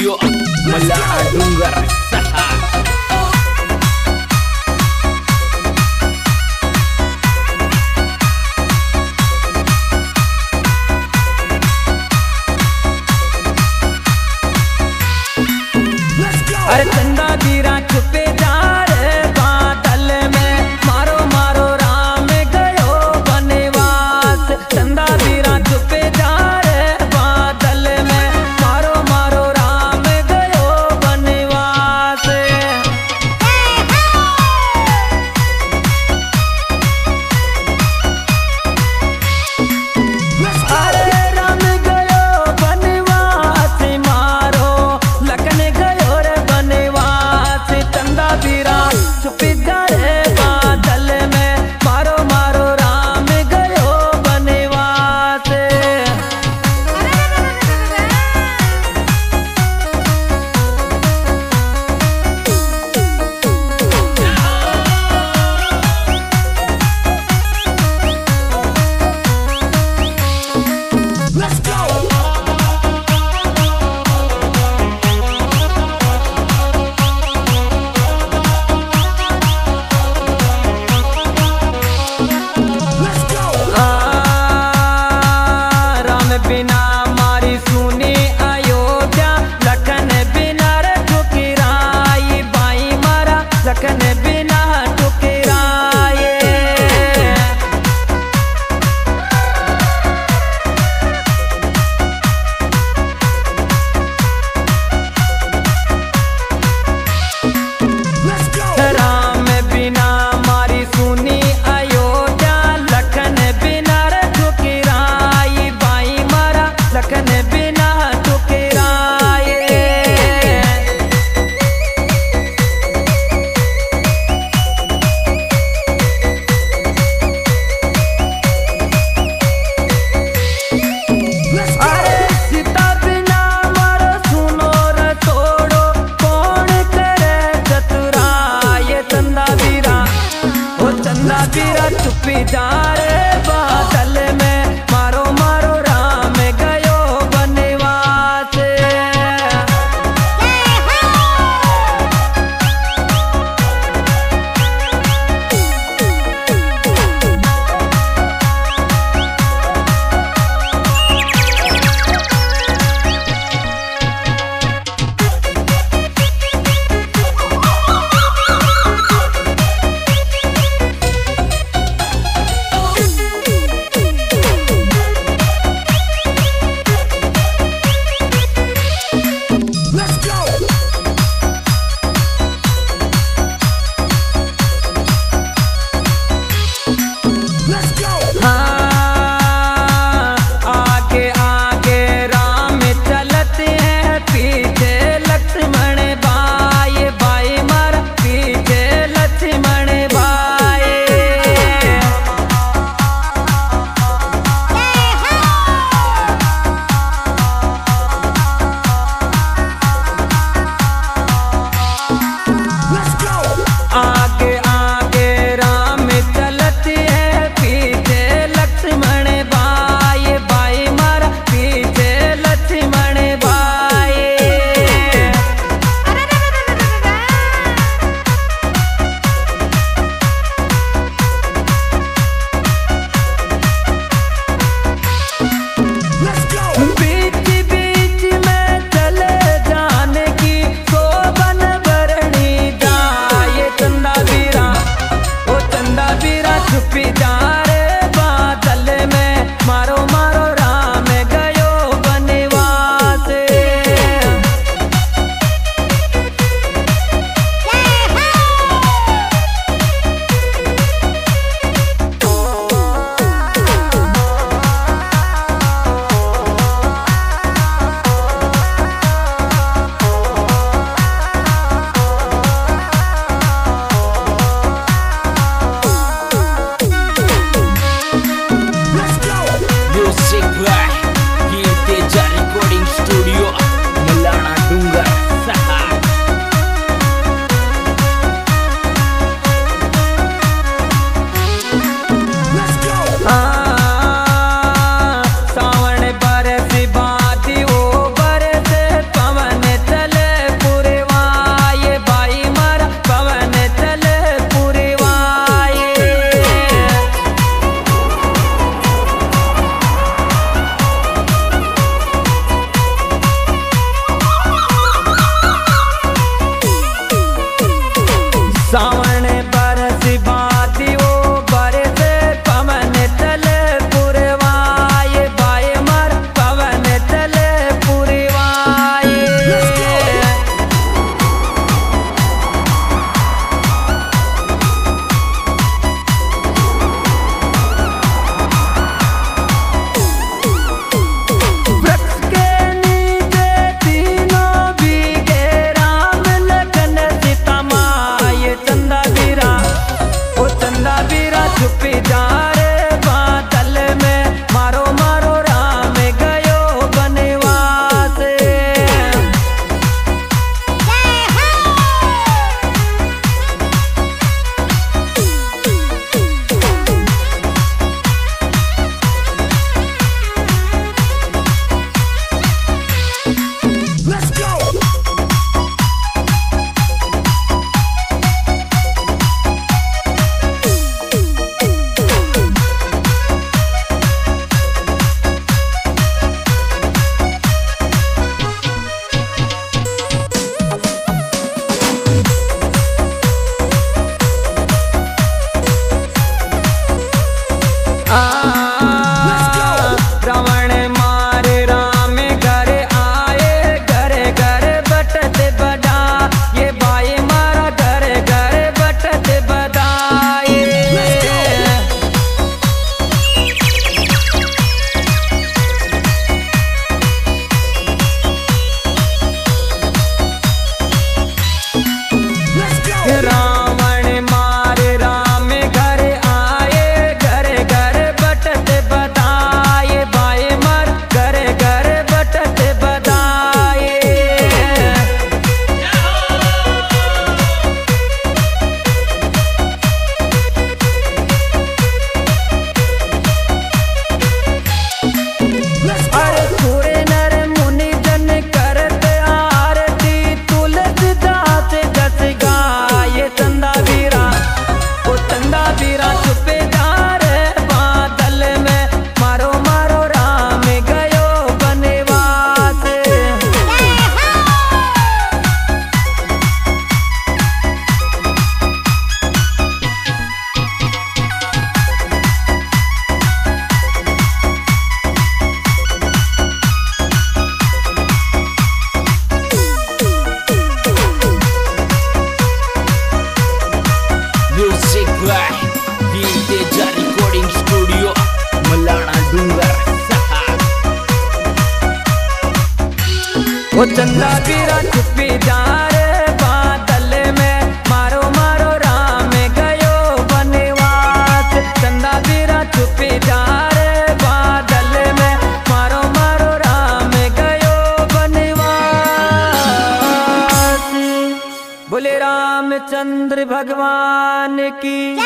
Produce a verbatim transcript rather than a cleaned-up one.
Studio मला डूंगर अरे चंदा बीरा छुपे जा रे बादल में, मारो मारो राम गयो बनवास। चंदा बीरा छुपे जा रे बादल में, मारो मारो राम गयो बनवास। अरे राम गयो बनवास, मारो लखन गयो रे बनवास। चंदा बीरा छुप जा रे बादल में, मारो मारो राम गयो बनवास। Let's go! बिना मारी सुनी अयोध्या, लखन बिना रे ठुकराई बाई मारा, लखन बिना ठुकराए। राम बिना मारी सुनी अयोध्या, लखन बिना रे ठुकराई बाई मारा, लखन बिना ठुकराए। अरे सीता बिना मारो सुनो रे तोड़ो, कौन करे चतुराई। चंदा बीरा ओ चंदा बीरा छुपी जा रे बादल में, मारो मारो राम गयो बनवास। वो चंदा बीरा छुपी जा रे बादल में, मारो मारो राम गयो वनवास। चंदा बीरा छुपी जा रे बादल में, मारो मारो राम गयो वनवास। बोले रामचंद्र भगवान की।